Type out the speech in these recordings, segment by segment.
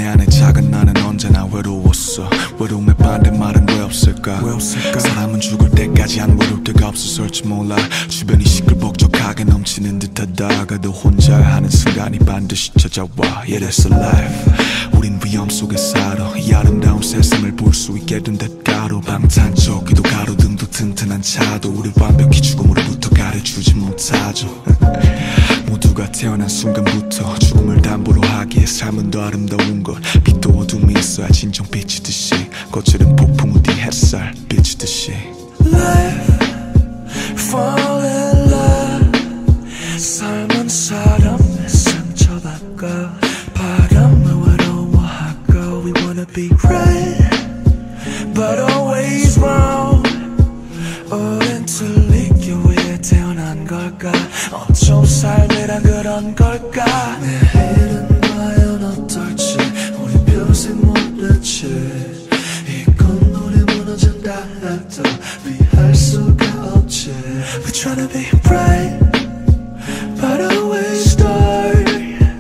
내 안에 작은 나는 언제나 외로웠어. 외로움의 반대말은 왜 없을까? 사람은 죽을 때까지 안 외로울 때가 없었을지 몰라. 주변이 시끌벅적하게 넘치는 듯하다가도 혼자 하는 순간이 반드시 찾아와. Yeah, that's life. 우린 위험 속에 살아. 이 아름다운 세상을 볼 수 있게 된 대가로 방탄조끼도 가로등도 튼튼한 차도 우리 완벽히 죽음으로부터 가려주지 못하죠. 모두가 태어난 순간부터 죽음을 담보로 하기에 삶은 더 아름다운 것. 빛도 어둠이 있어야 진정 비치듯이 거칠은 폭풍 뒤 햇살 비치듯이. Life, fall in love. 삶은 사람의 상처받고 바람을 외로워하고 We wanna be right but always wrong. 우린 틀리기 위해 태어난 걸까? 어쩜 삶이란 그런 걸까? 내일은 과연 어떨지 우린 평생 모르지. 이건 우리 무너진다 해도 피할 수가 없지. We're tryna be bright but always dark.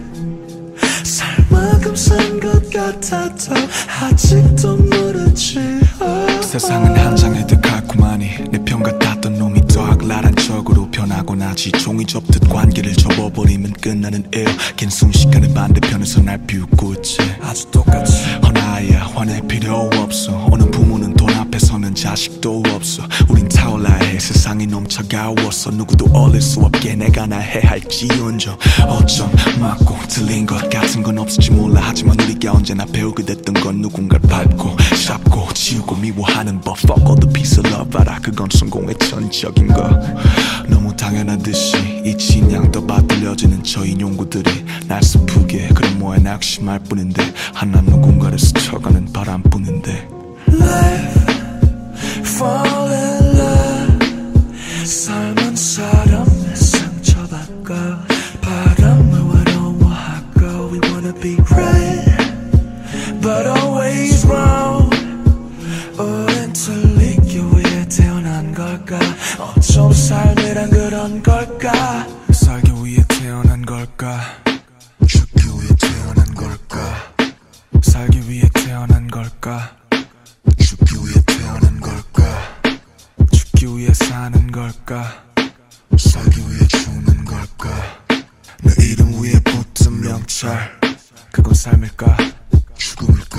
살만큼 산 것 같아도 아직도 모르지. 세상은 한 장의 듯 달콤하니 내 편 같았던 놈이 더 악랄한 적으로 변하고 나지. 종이 접듯 관계를 접어버리면 끝나는 일. 긴 순식간에 반대편에서 날 비웃고 있지. 아주 똑같이 허나야 화낼 필요 없어. 어느 부모는 돈 앞에 서면 자식도 없어. 우린 타올라야해. 세상이 너무 차가워서 누구도 어릴 수 없게 내가 나 해할지언정. 어쩜 맞고 틀린 것 같은 건 없을지 몰라. 하지만 우리가 언제나 배우게 됐던 건 누군가를 밟고 샵고 지우고 미워하는 법. Fuck all the piece of love 알아. 그건 성공의 전적인 거. 너무 당연하듯이 이 진양 떠받들려지는 저 인용구들이 날 슬프게 그런 뭐에 낙심할 뿐인데 하나 누군가를 스쳐가는 바람뿐인데. Life, fall in love. 삶은 사람의 상처받고 바람을 외로워하고 We wanna be right but always wrong. 우린 틀리기 위해 태어난 걸까? 어쩜 삶이란 그런 걸까? 살기 위해 태어난 걸까? 죽기 위해 태어난 걸까? 살기 위해 태어난 걸까? 죽기 위해 태어난 걸까? 죽기 위해 사는 걸까? 살기 위해 죽는 걸까? 내 이름 위에 붙은 명찰 그건 삶일까? 죽음일까?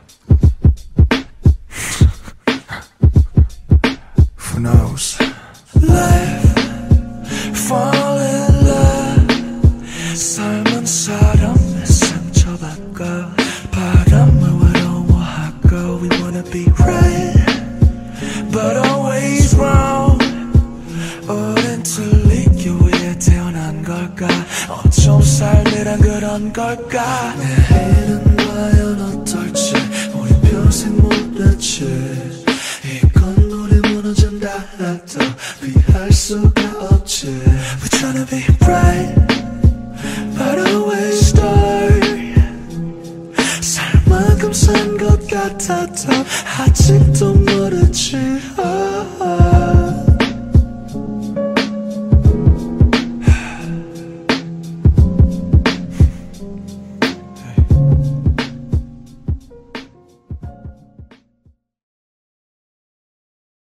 Who knows? Life, fall in love. 삶은 사람의 상처받고 바람을 외로워하고 We wanna be right but always wrong. 우린 틀리기 위해 태어난 걸까? 어쩜 삶이란 그런 걸까? 내일은 과연 어떨지 우린 평생 모르지. 이건 우리 무너진다 해도 피할 수가 없지. We're tryna be bright but always dark. 살만큼 산 것 같아도 아직도 모르지.